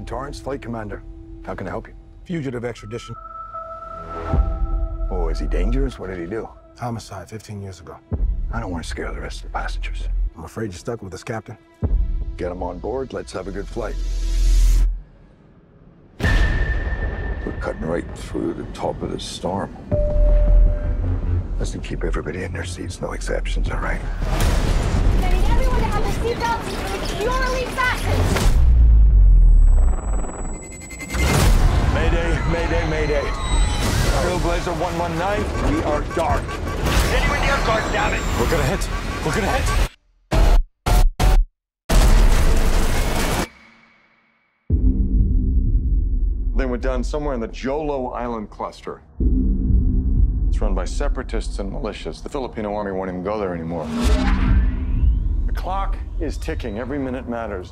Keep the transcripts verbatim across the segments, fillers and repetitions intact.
Torrance, flight commander. How can I help you? Fugitive extradition. Oh, is he dangerous? What did he do? Homicide fifteen years ago. I don't want to scare the rest of the passengers. I'm afraid you're stuck with us, Captain. Get him on board. Let's have a good flight. We're cutting right through the top of this storm. Let's keep everybody in their seats. No exceptions, all right? I need everyone to have their seatbelts securely fastened. Mayday, mayday, mayday. Trailblazer one one nine, we are dark. Anyone near guard, damn it! We're gonna hit. We're gonna hit. They went down somewhere in the Jolo Island cluster. It's run by separatists and militias. The Filipino army won't even go there anymore. The clock is ticking. Every minute matters.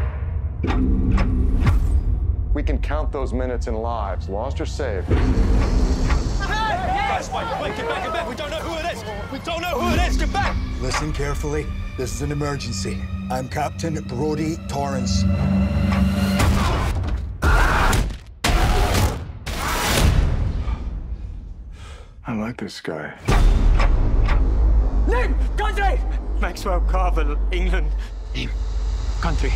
We can count those minutes in lives, lost or saved. Guys, wait, wait, get back, get back! We don't know who it is! We don't know who it is! Get back! Listen carefully. This is an emergency. I'm Captain Brodie Torrance. I like this guy. Name! Country! Maxwell Carvel, England. Name. Country.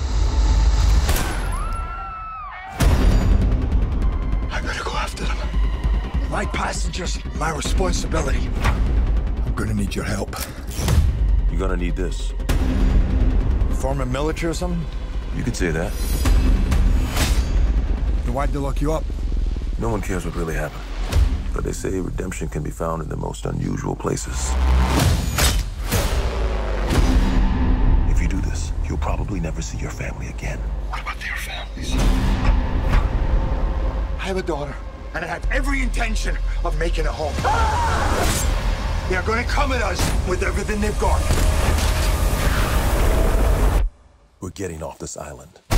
I gotta go after them. My passengers, my responsibility. I'm gonna need your help. You're gonna need this. Former military or something? You could say that. Then why'd they lock you up? No one cares what really happened. But they say redemption can be found in the most unusual places. If you do this, you'll probably never see your family again. What about their families? I have a daughter, and I have every intention of making it home. They're gonna come at us with everything they've got. We're getting off this island.